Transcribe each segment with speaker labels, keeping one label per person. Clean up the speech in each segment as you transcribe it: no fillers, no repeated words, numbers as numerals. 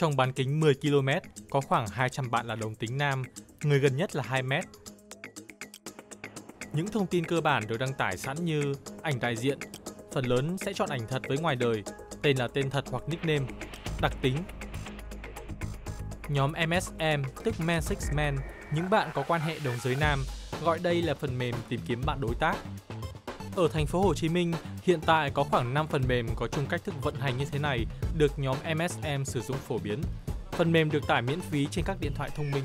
Speaker 1: Trong bán kính 10 km có khoảng 200 bạn là đồng tính nam, người gần nhất là 2 mét. Những thông tin cơ bản được đăng tải sẵn như ảnh đại diện, phần lớn sẽ chọn ảnh thật với ngoài đời, tên là tên thật hoặc nickname, đặc tính. Nhóm MSM tức Man Six Man, những bạn có quan hệ đồng giới nam, gọi đây là phần mềm tìm kiếm bạn đối tác. Ở thành phố Hồ Chí Minh, hiện tại có khoảng 5 phần mềm có chung cách thức vận hành như thế này được nhóm MSM sử dụng phổ biến. Phần mềm được tải miễn phí trên các điện thoại thông minh.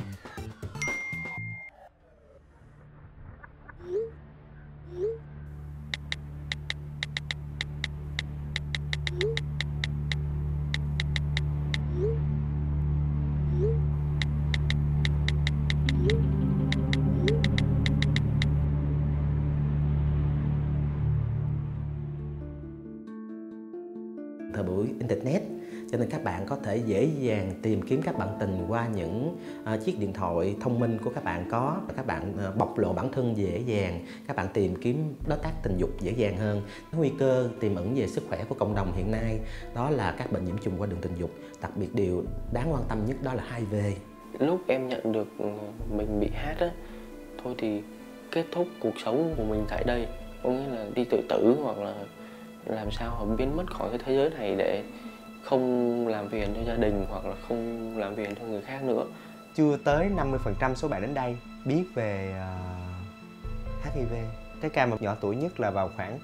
Speaker 2: Thời buổi Internet, cho nên các bạn có thể dễ dàng tìm kiếm các bạn tình qua những chiếc điện thoại thông minh của các bạn có. Các bạn bộc lộ bản thân dễ dàng, các bạn tìm kiếm đối tác tình dục dễ dàng hơn. Nguy cơ tiềm ẩn về sức khỏe của cộng đồng hiện nay đó là các bệnh nhiễm trùng qua đường tình dục. Đặc biệt điều đáng quan tâm nhất đó là HIV.
Speaker 3: Lúc em nhận được mình bị HIV á, thôi thì kết thúc cuộc sống của mình tại đây, có nghĩa là đi tự tử hoặc là làm sao họ biến mất khỏi cái thế giới này để không làm phiền cho gia đình hoặc là không làm phiền cho người khác nữa.
Speaker 4: Chưa tới 50% số bạn đến đây biết về HIV. Cái ca mà nhỏ tuổi nhất là vào khoảng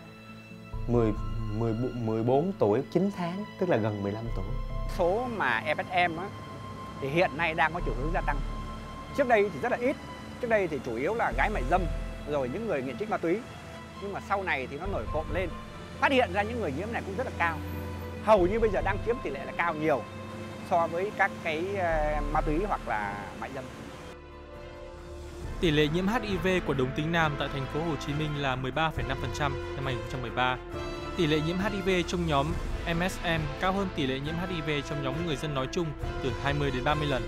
Speaker 4: 14 tuổi 9 tháng, tức là gần 15 tuổi.
Speaker 5: Số mà MSM á, thì hiện nay đang có chiều hướng gia tăng. Trước đây thì rất là ít, trước đây thì chủ yếu là gái mại dâm, rồi những người nghiện trích ma túy. Nhưng mà sau này thì nó nổi cộm lên, phát hiện ra những người nhiễm này cũng rất là cao. Hầu như bây giờ đang chiếm tỷ lệ là cao nhiều so với các cái ma túy hoặc là mại dâm.
Speaker 1: Tỷ lệ nhiễm HIV của đồng tính nam tại thành phố Hồ Chí Minh là 13,5% năm 2013. Tỷ lệ nhiễm HIV trong nhóm MSM cao hơn tỷ lệ nhiễm HIV trong nhóm người dân nói chung từ 20 đến 30 lần.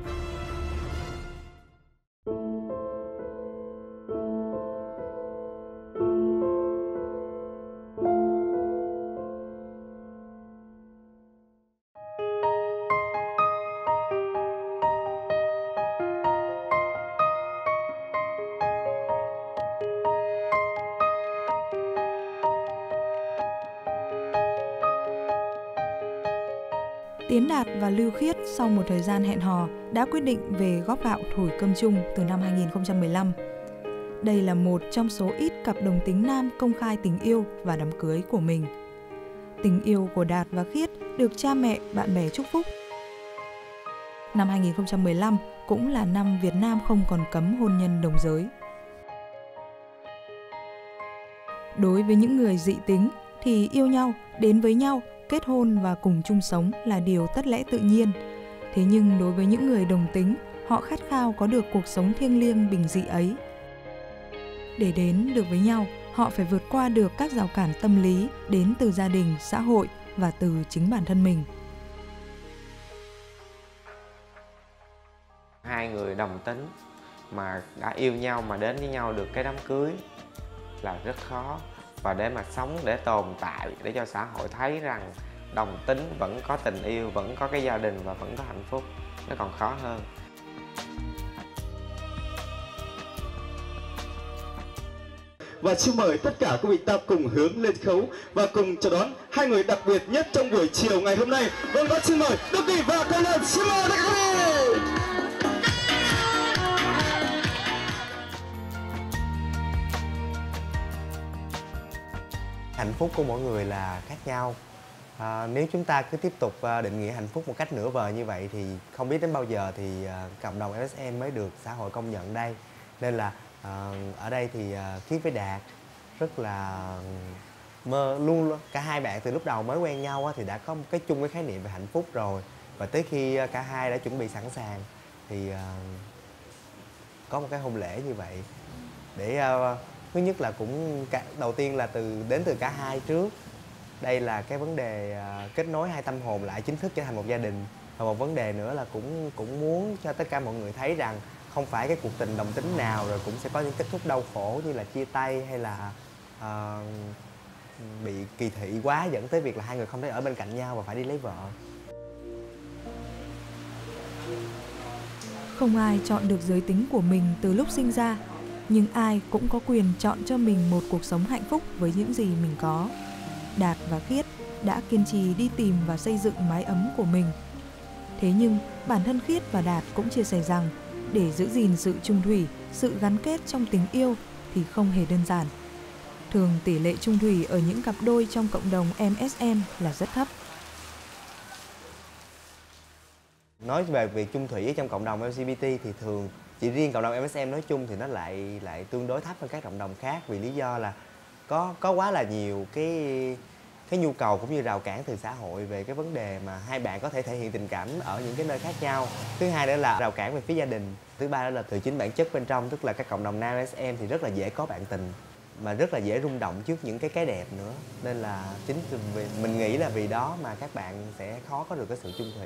Speaker 6: Tiến Đạt và Lưu Khiết sau một thời gian hẹn hò đã quyết định về góp gạo thổi cơm chung từ năm 2015. Đây là một trong số ít cặp đồng tính nam công khai tình yêu và đám cưới của mình. Tình yêu của Đạt và Khiết được cha mẹ, bạn bè chúc phúc. Năm 2015 cũng là năm Việt Nam không còn cấm hôn nhân đồng giới. Đối với những người dị tính thì yêu nhau, đến với nhau, kết hôn và cùng chung sống là điều tất lẽ tự nhiên. Thế nhưng đối với những người đồng tính, họ khát khao có được cuộc sống thiêng liêng bình dị ấy. Để đến được với nhau, họ phải vượt qua được các rào cản tâm lý đến từ gia đình, xã hội và từ chính bản thân mình.
Speaker 7: Hai người đồng tính mà đã yêu nhau mà đến với nhau được cái đám cưới là rất khó. Và để mà sống, để tồn tại, để cho xã hội thấy rằng đồng tính vẫn có tình yêu, vẫn có cái gia đình và vẫn có hạnh phúc, nó còn khó hơn.
Speaker 8: Và xin mời tất cả quý vị ta cùng hướng lên khấu và cùng chào đón hai người đặc biệt nhất trong buổi chiều ngày hôm nay. Vâng, xin mời Đức Kỳ và Cô Lân. Xin mời Đức Kỳ.
Speaker 4: Hạnh phúc của mỗi người là khác nhau. Nếu chúng ta cứ tiếp tục định nghĩa hạnh phúc một cách nửa vời như vậy thì không biết đến bao giờ thì cộng đồng MSM mới được xã hội công nhận đây. Nên là ở đây thì Khiết với Đạt rất là luôn cả hai bạn từ lúc đầu mới quen nhau thì đã có một cái chung cái khái niệm về hạnh phúc rồi. Và tới khi cả hai đã chuẩn bị sẵn sàng thì có một cái hôn lễ như vậy để thứ nhất là cũng đầu tiên là đến từ cả hai trước. Đây là cái vấn đề kết nối hai tâm hồn lại chính thức trở thành một gia đình. Và một vấn đề nữa là cũng muốn cho tất cả mọi người thấy rằng không phải cái cuộc tình đồng tính nào rồi cũng sẽ có những kết thúc đau khổ như là chia tay hay là bị kỳ thị quá dẫn tới việc là hai người không thể ở bên cạnh nhau và phải đi lấy vợ.
Speaker 6: Không ai chọn được giới tính của mình từ lúc sinh ra, nhưng ai cũng có quyền chọn cho mình một cuộc sống hạnh phúc với những gì mình có. Đạt và Khiết đã kiên trì đi tìm và xây dựng mái ấm của mình. Thế nhưng, bản thân Khiết và Đạt cũng chia sẻ rằng để giữ gìn sự chung thủy, sự gắn kết trong tình yêu thì không hề đơn giản. Thường tỷ lệ chung thủy ở những cặp đôi trong cộng đồng MSM là rất thấp.
Speaker 4: Nói về việc chung thủy trong cộng đồng LGBT thì thường chỉ riêng cộng đồng MSM nói chung thì nó lại tương đối thấp hơn các cộng đồng khác, vì lý do là có quá là nhiều cái nhu cầu cũng như rào cản từ xã hội về cái vấn đề mà hai bạn có thể thể hiện tình cảm ở những cái nơi khác nhau. Thứ hai nữa là rào cản về phía gia đình. Thứ ba nữa là từ chính bản chất bên trong, tức là các cộng đồng nam MSM thì rất là dễ có bạn tình, mà rất là dễ rung động trước những cái đẹp nữa. Nên là chính vì mình nghĩ là vì đó mà các bạn sẽ khó có được cái sự chung thủy.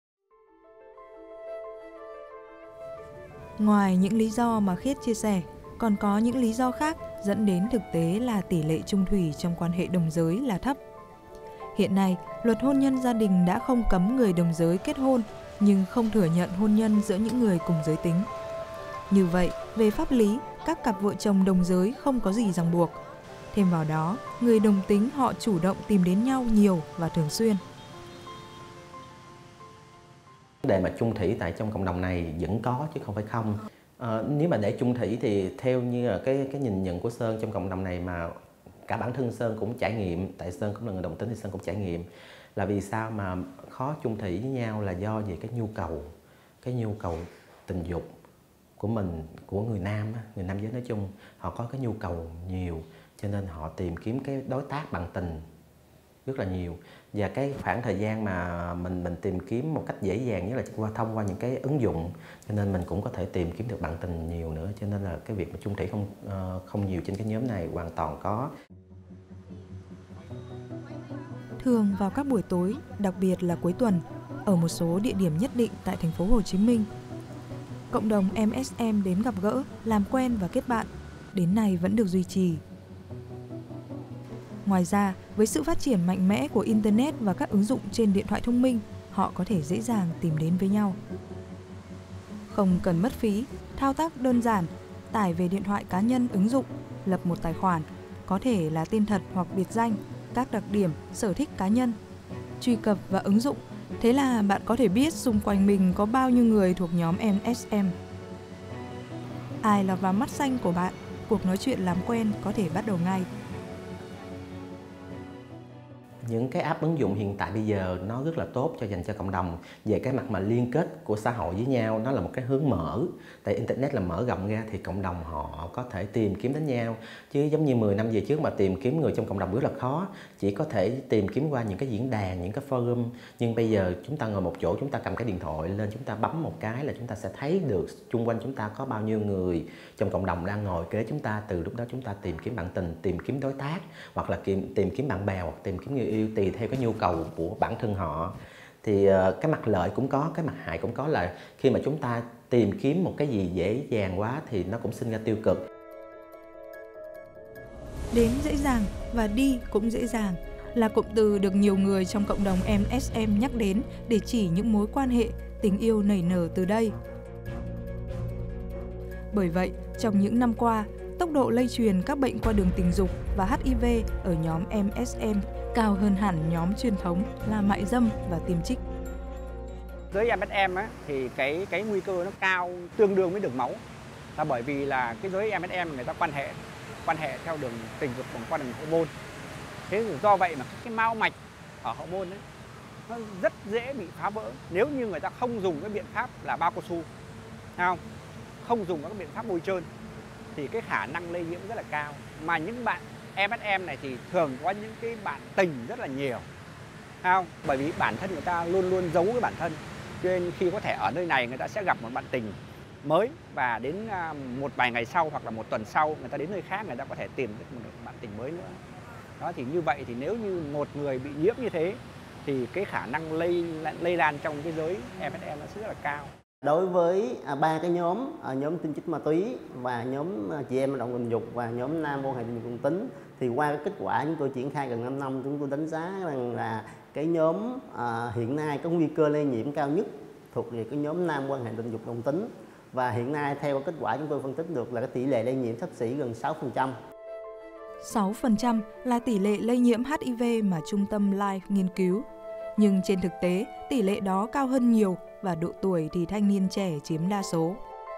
Speaker 6: Ngoài những lý do mà Khiết chia sẻ, còn có những lý do khác dẫn đến thực tế là tỷ lệ chung thủy trong quan hệ đồng giới là thấp. Hiện nay, luật hôn nhân gia đình đã không cấm người đồng giới kết hôn, nhưng không thừa nhận hôn nhân giữa những người cùng giới tính. Như vậy, về pháp lý, các cặp vợ chồng đồng giới không có gì ràng buộc. Thêm vào đó, người đồng tính họ chủ động tìm đến nhau nhiều và thường xuyên.
Speaker 2: Vấn đề mà chung thủy tại trong cộng đồng này vẫn có chứ không phải không. Nếu mà để chung thủy thì theo như là cái nhìn nhận của Sơn trong cộng đồng này, mà cả bản thân Sơn cũng trải nghiệm, tại Sơn cũng là người đồng tính thì Sơn cũng trải nghiệm là vì sao mà khó chung thủy với nhau là do về cái nhu cầu tình dục của mình, của người nam giới nói chung, họ có cái nhu cầu nhiều cho nên họ tìm kiếm cái đối tác bằng tình rất là nhiều. Và cái khoảng thời gian mà mình tìm kiếm một cách dễ dàng nhất là thông qua những cái ứng dụng, cho nên mình cũng có thể tìm kiếm được bạn tình nhiều nữa, cho nên là cái việc mà chung thủy không nhiều trên cái nhóm này hoàn toàn có.
Speaker 6: Thường vào các buổi tối, đặc biệt là cuối tuần, ở một số địa điểm nhất định tại thành phố Hồ Chí Minh, cộng đồng MSM đến gặp gỡ, làm quen và kết bạn, đến nay vẫn được duy trì. Ngoài ra, với sự phát triển mạnh mẽ của Internet và các ứng dụng trên điện thoại thông minh, họ có thể dễ dàng tìm đến với nhau. Không cần mất phí, thao tác đơn giản, tải về điện thoại cá nhân ứng dụng, lập một tài khoản, có thể là tên thật hoặc biệt danh, các đặc điểm, sở thích cá nhân, truy cập vào ứng dụng. Thế là bạn có thể biết xung quanh mình có bao nhiêu người thuộc nhóm MSM. Ai lọt vào mắt xanh của bạn, cuộc nói chuyện làm quen có thể bắt đầu ngay.
Speaker 2: Những cái app ứng dụng hiện tại bây giờ nó rất là tốt dành cho cộng đồng. Về cái mặt mà liên kết của xã hội với nhau, nó là một cái hướng mở. Tại Internet là mở rộng ra thì cộng đồng họ có thể tìm kiếm đến nhau. Chứ giống như 10 năm về trước mà tìm kiếm người trong cộng đồng rất là khó. Chỉ có thể tìm kiếm qua những cái diễn đàn, những cái forum. Nhưng bây giờ chúng ta ngồi một chỗ, chúng ta cầm cái điện thoại lên, chúng ta bấm một cái là chúng ta sẽ thấy được xung quanh chúng ta có bao nhiêu người trong cộng đồng đang ngồi kế chúng ta. Từ lúc đó chúng ta tìm kiếm bạn tình, tìm kiếm đối tác, hoặc là tìm kiếm bạn bè, hoặc tìm kiếm người yêu, tùy theo cái nhu cầu của bản thân họ. Thì cái mặt lợi cũng có, cái mặt hại cũng có, là khi mà chúng ta tìm kiếm một cái gì dễ dàng quá thì nó cũng sinh ra tiêu cực.
Speaker 6: Đến dễ dàng và đi cũng dễ dàng là cụm từ được nhiều người trong cộng đồng MSM nhắc đến để chỉ những mối quan hệ, tình yêu nảy nở từ đây. Bởi vậy, trong những năm qua, tốc độ lây truyền các bệnh qua đường tình dục và HIV ở nhóm MSM cao hơn hẳn nhóm truyền thống là mại dâm và tiêm trích.
Speaker 5: Giới MSM á, thì cái nguy cơ nó cao tương đương với đường máu, là bởi vì là cái giới MSM người ta quan hệ theo đường tình dục bằng qua đường hormone. Thế thì do vậy mà cái mao mạch ở hormone ấy, nó rất dễ bị phá vỡ nếu như người ta không dùng cái biện pháp là bao cao su, không dùng các biện pháp bôi trơn, thì cái khả năng lây nhiễm rất là cao. Mà những bạn MSM này thì thường có những cái bạn tình rất là nhiều, bởi vì bản thân người ta luôn luôn giấu cái bản thân, cho nên khi có thể ở nơi này người ta sẽ gặp một bạn tình mới, và đến một vài ngày sau hoặc là một tuần sau người ta đến nơi khác người ta có thể tìm được một bạn tình mới nữa. Đó, thì như vậy thì nếu như một người bị nhiễm như thế thì cái khả năng lây lan trong cái giới MSM nó sẽ rất là cao.
Speaker 9: Đối với ba cái nhóm tiêm trích ma túy và nhóm chị em động tình dục và nhóm nam quan hệ tình dục đồng tính, thì qua cái kết quả chúng tôi triển khai gần 5 năm, chúng tôi đánh giá rằng là cái nhóm hiện nay có nguy cơ lây nhiễm cao nhất thuộc về cái nhóm nam quan hệ tình dục đồng tính. Và hiện nay theo kết quả chúng tôi phân tích được là cái tỷ lệ lây nhiễm xấp xỉ gần 6%.
Speaker 6: 6% là tỷ lệ lây nhiễm HIV mà trung tâm Life nghiên cứu. Nhưng trên thực tế, tỷ lệ đó cao hơn nhiều và độ tuổi thì thanh niên trẻ chiếm đa số.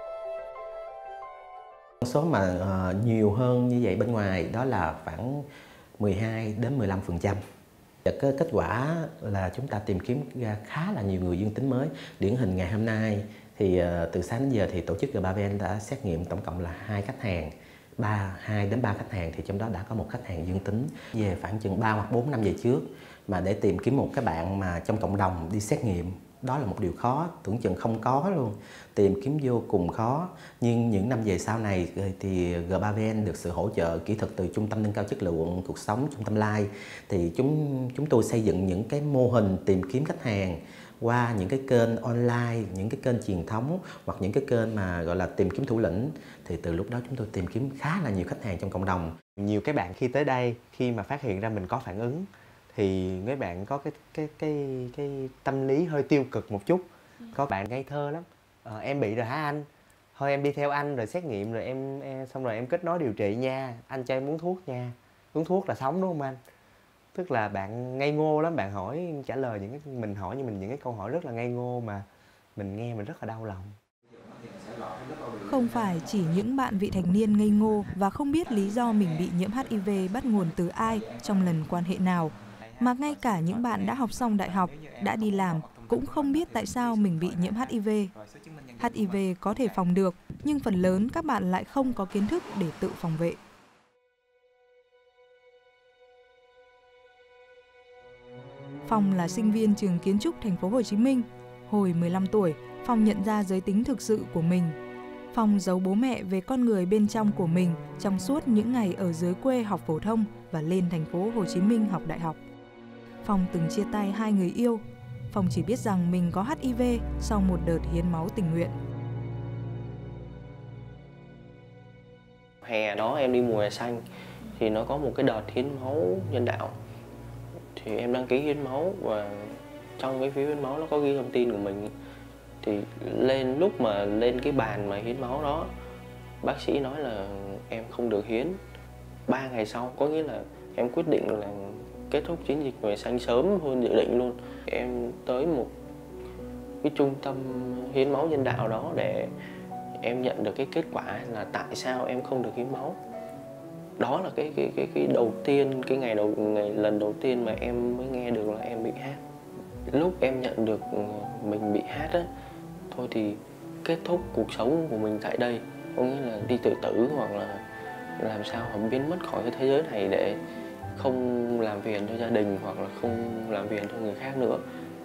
Speaker 2: Số mà nhiều hơn như vậy bên ngoài đó là khoảng 12 đến 15%. Cái kết quả là chúng ta tìm kiếm ra khá là nhiều người dương tính mới. Điển hình ngày hôm nay thì từ sáng đến giờ thì tổ chức G3VN đã xét nghiệm tổng cộng là 2 khách hàng, 2 đến 3 khách hàng, thì trong đó đã có một khách hàng dương tính. Về khoảng chừng 3 hoặc 4 năm về trước mà để tìm kiếm một cái bạn mà trong cộng đồng đi xét nghiệm, đó là một điều khó, tưởng chừng không có luôn, tìm kiếm vô cùng khó. Nhưng những năm về sau này thì G3VN được sự hỗ trợ kỹ thuật từ Trung tâm Nâng cao Chất lượng Cuộc sống, Trung tâm Life, thì chúng tôi xây dựng những cái mô hình tìm kiếm khách hàng qua những cái kênh online, những cái kênh truyền thống hoặc những cái kênh mà gọi là tìm kiếm thủ lĩnh. Thì từ lúc đó chúng tôi tìm kiếm khá là nhiều khách hàng trong cộng đồng.
Speaker 4: Nhiều cái bạn khi tới đây, khi mà phát hiện ra mình có phản ứng thì mấy bạn có cái tâm lý hơi tiêu cực một chút. Có bạn ngây thơ lắm. Em bị rồi hả anh? Thôi em đi theo anh rồi xét nghiệm rồi em xong rồi em kết nối điều trị nha. Anh cho em uống thuốc nha. Uống thuốc là sống đúng không anh? Tức là bạn ngây ngô lắm, bạn hỏi trả lời mình hỏi những cái câu hỏi rất là ngây ngô mà mình nghe mình rất là đau lòng.
Speaker 6: Không phải chỉ những bạn vị thành niên ngây ngô và không biết lý do mình bị nhiễm HIV bắt nguồn từ ai trong lần quan hệ nào, mà ngay cả những bạn đã học xong đại học, đã đi làm cũng không biết tại sao mình bị nhiễm HIV. HIV có thể phòng được, nhưng phần lớn các bạn lại không có kiến thức để tự phòng vệ. Phong là sinh viên trường kiến trúc Thành phố Hồ Chí Minh. Hồi 15 tuổi, Phong nhận ra giới tính thực sự của mình. Phong giấu bố mẹ về con người bên trong của mình trong suốt những ngày ở dưới quê học phổ thông và lên Thành phố Hồ Chí Minh học đại học. Phong từng chia tay 2 người yêu. Phong chỉ biết rằng mình có HIV sau một đợt hiến máu tình nguyện.
Speaker 3: Hè đó em đi mùa hè xanh thì nó có một cái đợt hiến máu nhân đạo. Thì em đăng ký hiến máu và trong cái phiếu hiến máu nó có ghi thông tin của mình. Thì lúc mà lên cái bàn mà hiến máu đó, bác sĩ nói là em không được hiến. 3 ngày sau, có nghĩa là em quyết định là kết thúc chiến dịch mùa hè xanh sớm hơn dự định luôn. Em tới một cái trung tâm hiến máu nhân đạo đó để em nhận được cái kết quả là tại sao em không được hiến máu. Đó là cái đầu tiên, ngày lần đầu tiên mà em mới nghe được là em bị HIV. Lúc em nhận được mình bị HIV á, thôi thì kết thúc cuộc sống của mình tại đây, có nghĩa là đi tự tử hoặc là làm sao mà biến mất khỏi cái thế giới này để không làm phiền cho gia đình hoặc là không làm phiền cho người khác nữa.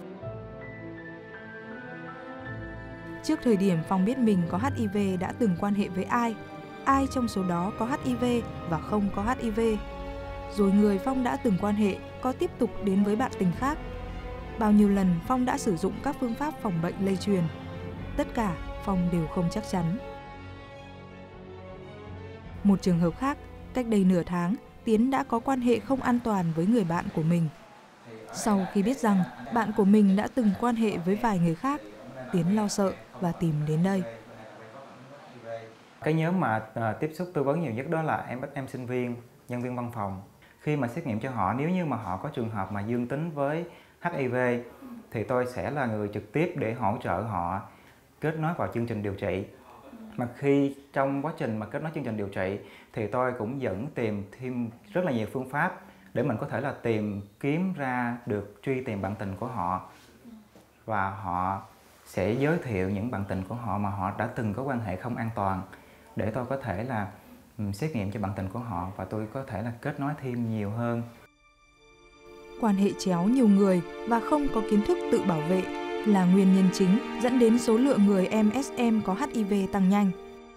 Speaker 6: Trước thời điểm Phong biết mình có HIV đã từng quan hệ với ai trong số đó có HIV và không có HIV. Rồi người Phong đã từng quan hệ có tiếp tục đến với bạn tình khác. Bao nhiêu lần Phong đã sử dụng các phương pháp phòng bệnh lây truyền. Tất cả Phong đều không chắc chắn. Một trường hợp khác, cách đây nửa tháng, Tiến đã có quan hệ không an toàn với người bạn của mình. Sau khi biết rằng bạn của mình đã từng quan hệ với vài người khác, Tiến lo sợ và tìm đến đây.
Speaker 10: Cái nhóm mà tiếp xúc tư vấn nhiều nhất đó là em sinh viên, nhân viên văn phòng. Khi mà xét nghiệm cho họ, nếu như mà họ có trường hợp mà dương tính với HIV thì tôi sẽ là người trực tiếp để hỗ trợ họ kết nối vào chương trình điều trị. Mà khi trong quá trình mà kết nối chương trình điều trị thì tôi cũng dẫn tìm thêm rất là nhiều phương pháp để mình có thể là tìm kiếm ra được truy tìm bạn tình của họ, và họ sẽ giới thiệu những bạn tình của họ mà họ đã từng có quan hệ không an toàn để tôi có thể là xét nghiệm cho bạn tình của họ và tôi có thể là kết nối thêm nhiều hơn.
Speaker 6: Quan hệ chéo nhiều người và không có kiến thức tự bảo vệ là nguyên nhân chính dẫn đến số lượng người MSM có HIV tăng nhanh.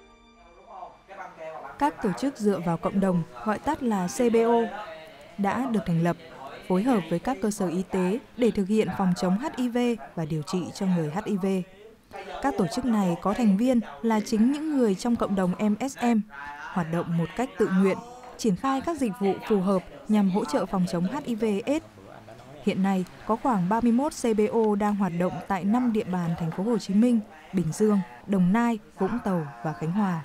Speaker 6: Các tổ chức dựa vào cộng đồng, gọi tắt là CBO, đã được thành lập, phối hợp với các cơ sở y tế để thực hiện phòng chống HIV và điều trị cho người HIV. Các tổ chức này có thành viên là chính những người trong cộng đồng MSM, hoạt động một cách tự nguyện, triển khai các dịch vụ phù hợp nhằm hỗ trợ phòng chống HIV/AIDS. Hiện nay có khoảng 31 CBO đang hoạt động tại 5 địa bàn thành phố Hồ Chí Minh, Bình Dương, Đồng Nai, Vũng Tàu và Khánh Hòa.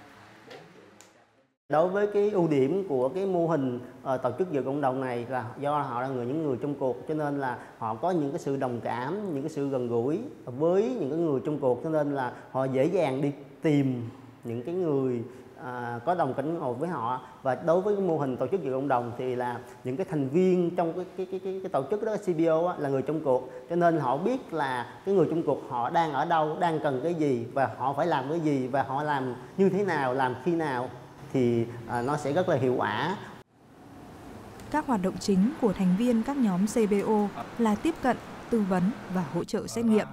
Speaker 9: Đối với cái ưu điểm của cái mô hình tổ chức dược cộng đồng này là do họ là những người trong cuộc, cho nên là họ có những cái sự đồng cảm, những cái sự gần gũi với những cái người trong cuộc, cho nên là họ dễ dàng đi tìm những cái người có đồng cảnh ngộ với họ. Và đối với cái mô hình tổ chức dược cộng đồng thì là những cái thành viên trong cái tổ chức đó, CBO là người trong cuộc, cho nên họ biết là cái người trong cuộc họ đang ở đâu, đang cần cái gì và họ phải làm cái gì và họ làm như thế nào, làm khi nào thì nó sẽ rất là hiệu quả.
Speaker 6: Các hoạt động chính của thành viên các nhóm CBO là tiếp cận, tư vấn và hỗ trợ xét nghiệm.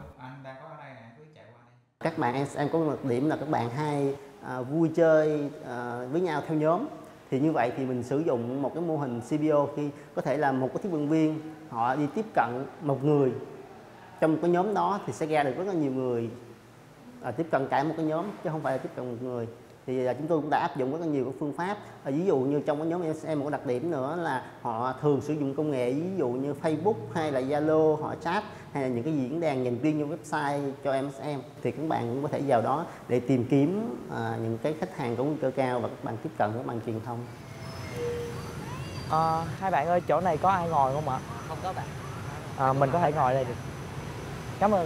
Speaker 9: Các bạn em có một điểm là các bạn hay vui chơi với nhau theo nhóm. Thì như vậy thì mình sử dụng một cái mô hình CBO khi có thể là một cái tiếp vận viên họ đi tiếp cận một người trong cái nhóm đó thì sẽ ra được rất là nhiều người tiếp cận cả một cái nhóm chứ không phải là tiếp cận một người. Thì chúng tôi cũng đã áp dụng rất là nhiều các phương pháp. Ví dụ như trong cái nhóm MSM một đặc điểm nữa là họ thường sử dụng công nghệ, ví dụ như Facebook hay là Zalo, họ chat hay là những cái diễn đàn dành riêng cho website cho MSM. Thì các bạn cũng có thể vào đó để tìm kiếm những cái khách hàng có nguy cơ cao và các bạn tiếp cận các bạn truyền thông.
Speaker 11: Hai bạn ơi, chỗ này có ai ngồi không ạ?
Speaker 12: Không có bạn.
Speaker 11: Mình có thể ngồi đây được. Cảm ơn.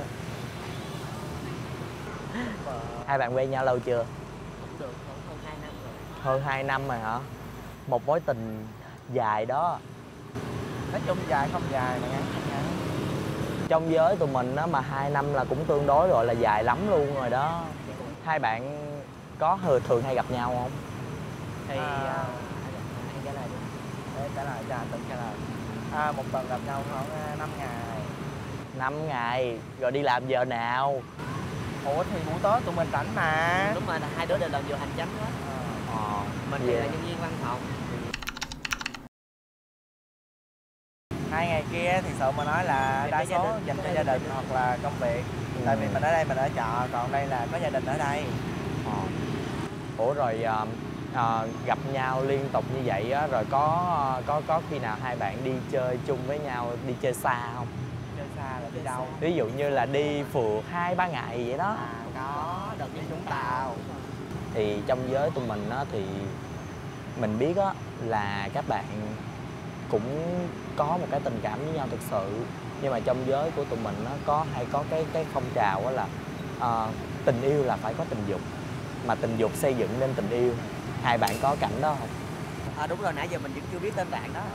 Speaker 11: Hai bạn quen nhau lâu chưa?
Speaker 12: Được hơn 2 năm rồi.
Speaker 11: Hơn 2 năm rồi hả? Một mối tình dài đó.
Speaker 12: Nói chung dài không dài mà ngắn không ngắn.
Speaker 11: Trong giới tụi mình á, mà 2 năm là cũng tương đối gọi là dài lắm luôn rồi đó. Hai bạn có thường hay gặp nhau không?
Speaker 12: Thì anh trả lời đi. Để trả lời cho anh tự trả lời. Một tuần gặp nhau khoảng 5 ngày.
Speaker 11: 5 ngày, rồi đi làm giờ nào?
Speaker 12: Ủa thì buổi tối tụi mình rảnh mà. Đúng rồi, hai đứa đều làm giờ hành chánh hết. Mình thì là nhân viên văn phòng. 2 ngày kia thì sợ mà nói là đa số dành cho gia đình hoặc là công việc. Tại vì mình ở đây mình ở chợ, còn đây là có gia đình ở đây.
Speaker 11: Ủa rồi gặp nhau liên tục như vậy á, rồi có khi nào hai bạn đi chơi chung với nhau, đi chơi xa không?
Speaker 12: Chơi xa là đi đâu?
Speaker 11: Ví dụ như là đi phượt 2-3 ngày vậy đó.
Speaker 12: Có, đợt đi Vũng Tàu.
Speaker 11: Thì trong giới tụi mình á, thì mình biết á, là các bạn cũng có một cái tình cảm với nhau thực sự. Nhưng mà trong giới của tụi mình nó hay có cái phong trào á là tình yêu là phải có tình dục, mà tình dục xây dựng nên tình yêu. Hai bạn có cảnh đó không?
Speaker 12: Đúng rồi, nãy giờ mình vẫn chưa biết tên bạn đó.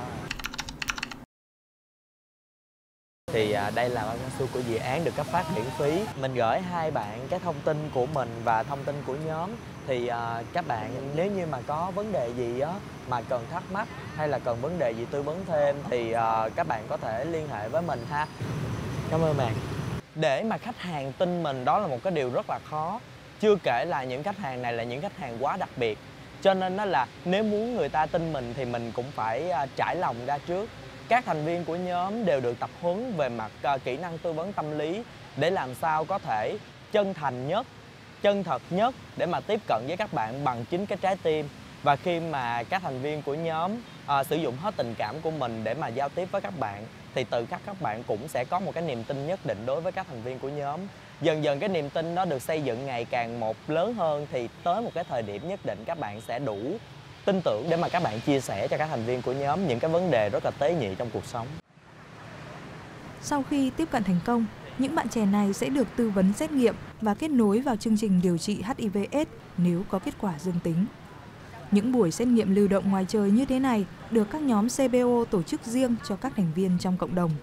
Speaker 11: Thì đây là bao cao su của dự án được cấp phát miễn phí. Mình gửi hai bạn cái thông tin của mình và thông tin của nhóm. Thì các bạn nếu như mà có vấn đề gì á mà cần thắc mắc hay là cần vấn đề gì tư vấn thêm thì các bạn có thể liên hệ với mình ha. Cảm ơn bạn. Để mà khách hàng tin mình đó là một cái điều rất là khó. Chưa kể là những khách hàng này là những khách hàng quá đặc biệt. Cho nên đó là nếu muốn người ta tin mình thì mình cũng phải trải lòng ra trước. Các thành viên của nhóm đều được tập huấn về mặt kỹ năng tư vấn tâm lý để làm sao có thể chân thành nhất, chân thật nhất để mà tiếp cận với các bạn bằng chính cái trái tim. Và khi mà các thành viên của nhóm sử dụng hết tình cảm của mình để mà giao tiếp với các bạn thì tự khắc các bạn cũng sẽ có một cái niềm tin nhất định đối với các thành viên của nhóm. Dần dần cái niềm tin đó được xây dựng ngày càng một lớn hơn thì tới một cái thời điểm nhất định các bạn sẽ đủ tin tưởng để mà các bạn chia sẻ cho các thành viên của nhóm những cái vấn đề rất là tế nhị trong cuộc sống.
Speaker 6: Sau khi tiếp cận thành công, những bạn trẻ này sẽ được tư vấn xét nghiệm và kết nối vào chương trình điều trị HIV/AIDS nếu có kết quả dương tính. Những buổi xét nghiệm lưu động ngoài trời như thế này được các nhóm CBO tổ chức riêng cho các thành viên trong cộng đồng.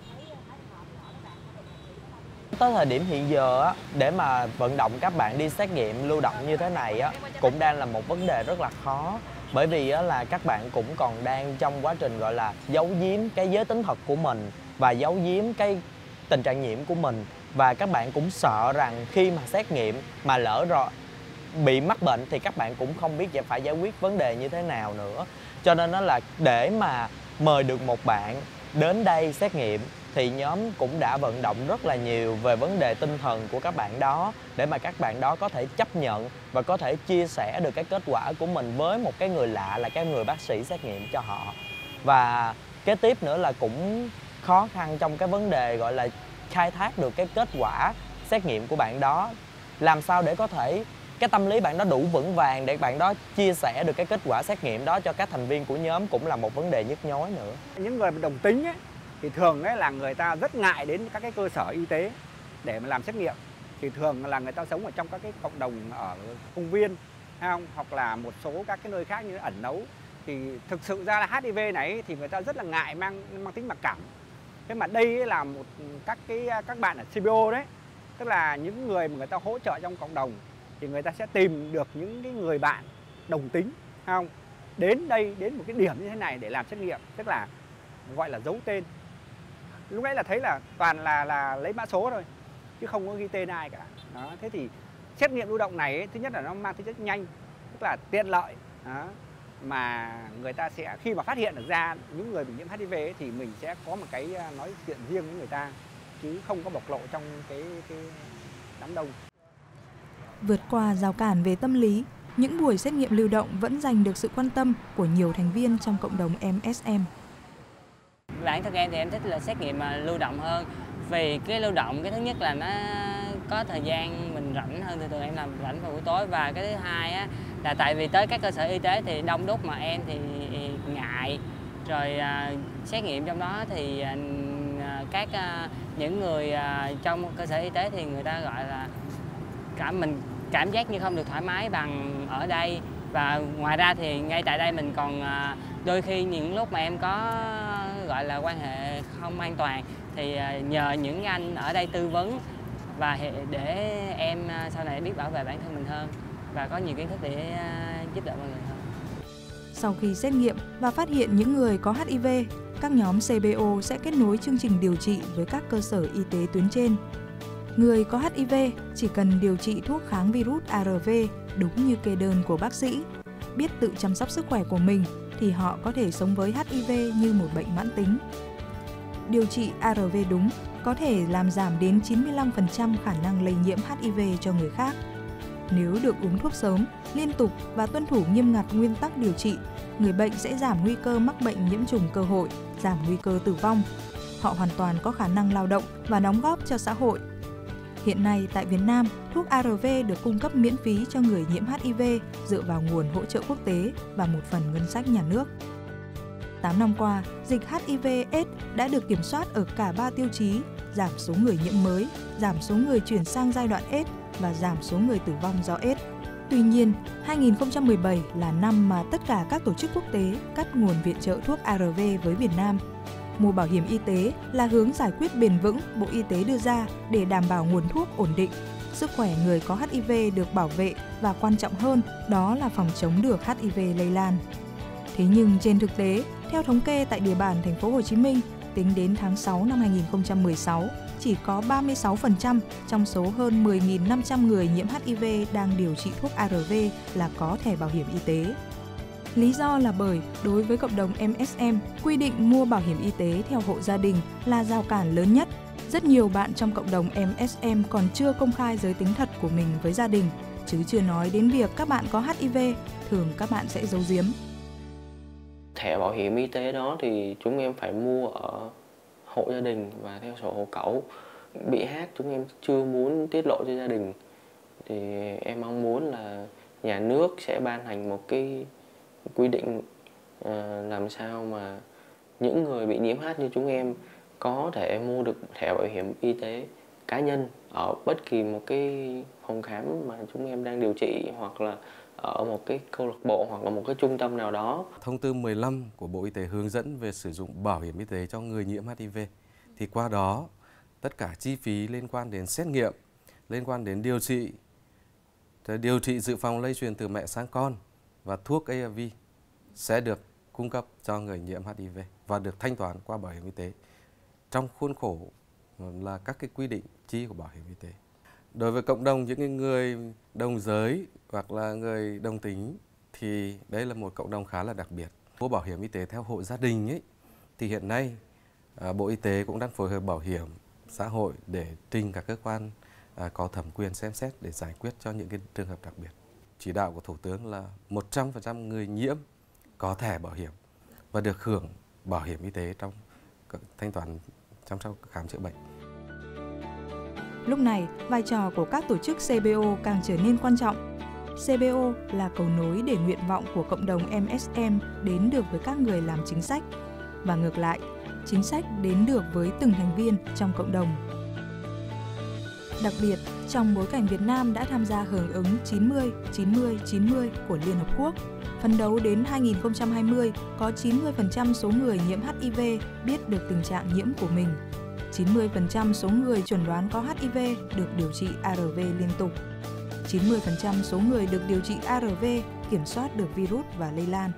Speaker 11: Tới thời điểm hiện giờ để mà vận động các bạn đi xét nghiệm lưu động như thế này cũng đang là một vấn đề rất là khó. Bởi vì là các bạn cũng còn đang trong quá trình gọi là giấu giếm cái giới tính thật của mình và giấu giếm cái tình trạng nhiễm của mình. Và các bạn cũng sợ rằng khi mà xét nghiệm mà lỡ rồi bị mắc bệnh thì các bạn cũng không biết phải giải quyết vấn đề như thế nào nữa. Cho nên đó là để mà mời được một bạn đến đây xét nghiệm thì nhóm cũng đã vận động rất là nhiều về vấn đề tinh thần của các bạn đó để mà các bạn đó có thể chấp nhận và có thể chia sẻ được cái kết quả của mình với một cái người lạ là cái người bác sĩ xét nghiệm cho họ. Và kế tiếp nữa là cũng khó khăn trong cái vấn đề gọi là khai thác được cái kết quả xét nghiệm của bạn đó. Làm sao để có thể cái tâm lý bạn đó đủ vững vàng để bạn đó chia sẻ được cái kết quả xét nghiệm đó cho các thành viên của nhóm cũng là một vấn đề nhức nhối nữa.
Speaker 5: Những người đồng tính ấy, thì thường ấy là người ta rất ngại đến các cái cơ sở y tế để mà làm xét nghiệm. Thì thường là người ta sống ở trong các cái cộng đồng ở công viên hay không, hoặc là một số các cái nơi khác như ẩn náu. Thì thực sự ra là HIV này thì người ta rất là ngại, mang tính mặc cảm. Thế mà đây là một các bạn ở CBO đấy, tức là những người mà người ta hỗ trợ trong cộng đồng, thì người ta sẽ tìm được những cái người bạn đồng tính không, đến đây, đến một cái điểm như thế này để làm xét nghiệm, tức là gọi là giấu tên. Lúc nãy là thấy là toàn là lấy mã số thôi chứ không có ghi tên ai cả. Đó, thế thì xét nghiệm lưu động này ấy, thứ nhất là nó mang tính chất nhanh, tức là tiện lợi. Đó, mà người ta sẽ khi mà phát hiện được ra những người bị nhiễm HIV ấy, thì mình sẽ có một cái nói chuyện riêng với người ta chứ không có bộc lộ trong cái đám đông.
Speaker 6: Vượt qua rào cản về tâm lý, những buổi xét nghiệm lưu động vẫn giành được sự quan tâm của nhiều thành viên trong cộng đồng MSM.
Speaker 13: Bản thân em thì em thích là xét nghiệm lưu động hơn, vì cái lưu động cái thứ nhất là nó có thời gian mình rảnh hơn, thường em làm rảnh vào buổi tối, và cái thứ hai á, là tại vì tới các cơ sở y tế thì đông đúc mà em thì ngại, rồi xét nghiệm trong đó thì những người trong cơ sở y tế thì người ta gọi là mình cảm giác như không được thoải mái bằng ở đây. Và ngoài ra thì ngay tại đây mình còn đôi khi những lúc mà em có gọi là quan hệ không an toàn thì nhờ những anh ở đây tư vấn và để em sau này biết bảo vệ bản thân mình hơn và có nhiều kiến thức để giúp đỡ mọi người hơn.
Speaker 6: Sau khi xét nghiệm và phát hiện những người có HIV, các nhóm CBO sẽ kết nối chương trình điều trị với các cơ sở y tế tuyến trên. Người có HIV chỉ cần điều trị thuốc kháng virus ARV đúng như kê đơn của bác sĩ, biết tự chăm sóc sức khỏe của mình thì họ có thể sống với HIV như một bệnh mãn tính. Điều trị ARV đúng có thể làm giảm đến 95% khả năng lây nhiễm HIV cho người khác. Nếu được uống thuốc sớm, liên tục và tuân thủ nghiêm ngặt nguyên tắc điều trị, người bệnh sẽ giảm nguy cơ mắc bệnh nhiễm trùng cơ hội, giảm nguy cơ tử vong. Họ hoàn toàn có khả năng lao động và đóng góp cho xã hội. Hiện nay tại Việt Nam, thuốc ARV được cung cấp miễn phí cho người nhiễm HIV dựa vào nguồn hỗ trợ quốc tế và một phần ngân sách nhà nước. 8 năm qua, dịch HIV/AIDS đã được kiểm soát ở cả 3 tiêu chí: giảm số người nhiễm mới, giảm số người chuyển sang giai đoạn AIDS và giảm số người tử vong do AIDS. Tuy nhiên, 2017 là năm mà tất cả các tổ chức quốc tế cắt nguồn viện trợ thuốc ARV với Việt Nam. Mua bảo hiểm y tế là hướng giải quyết bền vững Bộ Y tế đưa ra để đảm bảo nguồn thuốc ổn định. Sức khỏe người có HIV được bảo vệ và quan trọng hơn đó là phòng chống được HIV lây lan. Thế nhưng trên thực tế, theo thống kê tại địa bàn thành phố Hồ Chí Minh, tính đến tháng 6 năm 2016, chỉ có 36% trong số hơn 10.500 người nhiễm HIV đang điều trị thuốc ARV là có thẻ bảo hiểm y tế. Lý do là bởi đối với cộng đồng MSM, quy định mua bảo hiểm y tế theo hộ gia đình là rào cản lớn nhất. Rất nhiều bạn trong cộng đồng MSM còn chưa công khai giới tính thật của mình với gia đình, chứ chưa nói đến việc các bạn có HIV, thường các bạn sẽ giấu giếm.
Speaker 3: Thẻ bảo hiểm y tế đó thì chúng em phải mua ở hộ gia đình và theo sổ hộ khẩu. Bị hát chúng em chưa muốn tiết lộ cho gia đình, thì em mong muốn là nhà nước sẽ ban hành một cái quy định làm sao mà những người bị nhiễm HIV như chúng em có thể mua được thẻ bảo hiểm y tế cá nhân ở bất kỳ một cái phòng khám mà chúng em đang điều trị, hoặc là ở một cái câu lạc bộ hoặc là một cái trung tâm nào đó.
Speaker 14: Thông tư 15 của Bộ Y tế hướng dẫn về sử dụng bảo hiểm y tế cho người nhiễm HIV. Thì qua đó, tất cả chi phí liên quan đến xét nghiệm, liên quan đến điều trị dự phòng lây truyền từ mẹ sang con và thuốc ARV sẽ được cung cấp cho người nhiễm HIV và được thanh toán qua bảo hiểm y tế trong khuôn khổ là các cái quy định chi của bảo hiểm y tế. Đối với cộng đồng những người đồng giới hoặc là người đồng tính thì đây là một cộng đồng khá là đặc biệt. Mua bảo hiểm y tế theo hộ gia đình ấy, thì hiện nay Bộ Y tế cũng đang phối hợp bảo hiểm xã hội để trình các cơ quan có thẩm quyền xem xét để giải quyết cho những cái trường hợp đặc biệt. Chỉ đạo của Thủ tướng là 100% người nhiễm có thẻ bảo hiểm và được hưởng bảo hiểm y tế trong thanh toán chăm sóc khám chữa bệnh.
Speaker 6: Lúc này, vai trò của các tổ chức CBO càng trở nên quan trọng. CBO là cầu nối để nguyện vọng của cộng đồng MSM đến được với các người làm chính sách, và ngược lại, chính sách đến được với từng thành viên trong cộng đồng. Đặc biệt, trong bối cảnh Việt Nam đã tham gia hưởng ứng 90-90-90 của Liên Hợp Quốc, phấn đấu đến 2020 có 90% số người nhiễm HIV biết được tình trạng nhiễm của mình. 90% số người chẩn đoán có HIV được điều trị ARV liên tục. 90% số người được điều trị ARV kiểm soát được virus và lây lan.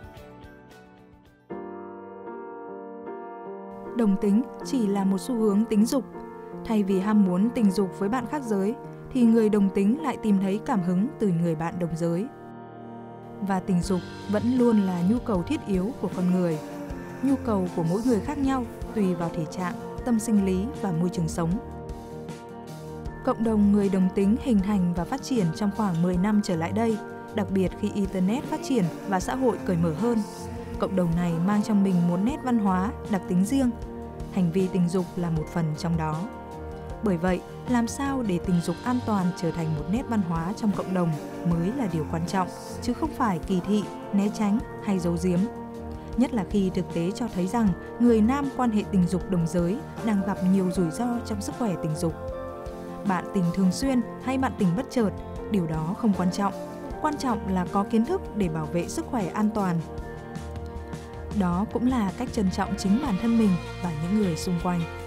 Speaker 6: Đồng tính chỉ là một xu hướng tính dục. Thay vì ham muốn tình dục với bạn khác giới, thì người đồng tính lại tìm thấy cảm hứng từ người bạn đồng giới. Và tình dục vẫn luôn là nhu cầu thiết yếu của con người. Nhu cầu của mỗi người khác nhau tùy vào thể trạng, tâm sinh lý và môi trường sống. Cộng đồng người đồng tính hình thành và phát triển trong khoảng 10 năm trở lại đây, đặc biệt khi Internet phát triển và xã hội cởi mở hơn. Cộng đồng này mang trong mình một nét văn hóa, đặc tính riêng. Hành vi tình dục là một phần trong đó. Bởi vậy, làm sao để tình dục an toàn trở thành một nét văn hóa trong cộng đồng mới là điều quan trọng, chứ không phải kỳ thị, né tránh hay giấu giếm. Nhất là khi thực tế cho thấy rằng người nam quan hệ tình dục đồng giới đang gặp nhiều rủi ro trong sức khỏe tình dục. Bạn tình thường xuyên hay bạn tình bất chợt, điều đó không quan trọng. Quan trọng là có kiến thức để bảo vệ sức khỏe an toàn. Đó cũng là cách trân trọng chính bản thân mình và những người xung quanh.